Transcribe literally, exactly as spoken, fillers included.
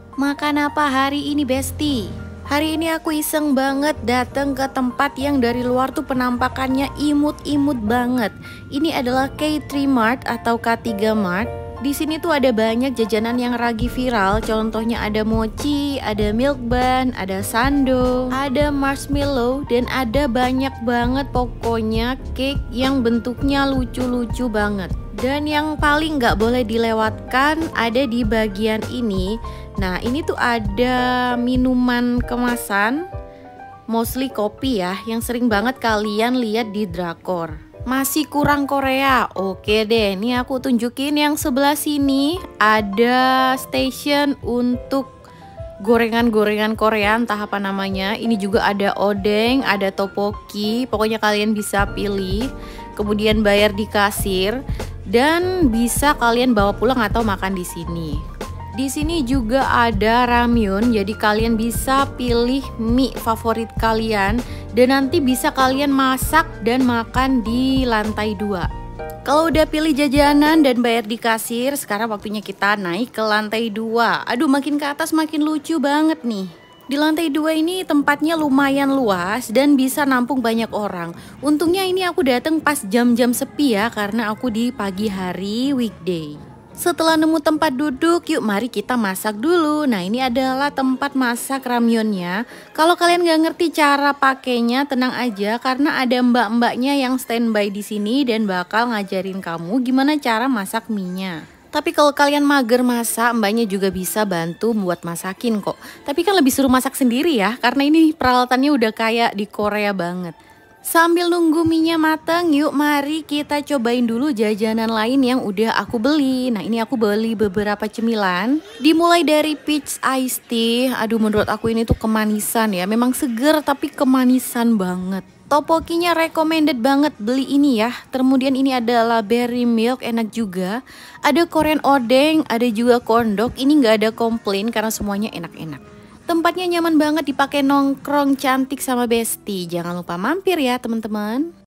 Makan apa hari ini, Besti? Hari ini aku iseng banget datang ke tempat yang dari luar tuh penampakannya imut-imut banget. Ini adalah K tiga Mart atau K tiga Mart. Di sini tuh ada banyak jajanan yang lagi viral. Contohnya ada mochi, ada milk bun, ada sando, ada marshmallow, dan ada banyak banget pokoknya cake yang bentuknya lucu-lucu banget. Dan yang paling nggak boleh dilewatkan ada di bagian ini. Nah, ini tuh ada minuman kemasan, mostly kopi ya, yang sering banget kalian lihat di drakor. Masih kurang Korea. Oke deh, ini aku tunjukin yang sebelah sini ada station untuk gorengan-gorengan Korea, entah apa namanya. Ini juga ada odeng, ada tteokbokki. Pokoknya kalian bisa pilih. Kemudian bayar di kasir dan bisa kalian bawa pulang atau makan di sini. Di sini juga ada ramyun, jadi kalian bisa pilih mie favorit kalian dan nanti bisa kalian masak dan makan di lantai dua. Kalau udah pilih jajanan dan bayar di kasir, sekarang waktunya kita naik ke lantai dua. Aduh, makin ke atas makin lucu banget nih. Di lantai dua ini tempatnya lumayan luas dan bisa nampung banyak orang. Untungnya ini aku datang pas jam-jam sepi ya, karena aku di pagi hari weekday. Setelah nemu tempat duduk, yuk mari kita masak dulu. Nah, ini adalah tempat masak ramyunnya. Kalau kalian gak ngerti cara pakainya, tenang aja karena ada mbak-mbaknya yang standby di sini dan bakal ngajarin kamu gimana cara masak mie-nya. Tapi kalau kalian mager masak, mbaknya juga bisa bantu buat masakin kok. Tapi kan lebih suruh masak sendiri ya, karena ini peralatannya udah kayak di Korea banget. Sambil nunggu mie-nya matang, yuk mari kita cobain dulu jajanan lain yang udah aku beli. Nah, ini aku beli beberapa cemilan. Dimulai dari peach iced tea. Aduh, menurut aku ini tuh kemanisan ya. Memang seger tapi kemanisan banget. Tteokbokkinya recommended banget beli ini ya. Kemudian ini adalah berry milk, enak juga. Ada Korean odeng, ada juga corn dog. Ini nggak ada komplain karena semuanya enak-enak. Tempatnya nyaman banget dipakai nongkrong cantik sama Besti. Jangan lupa mampir ya teman-teman.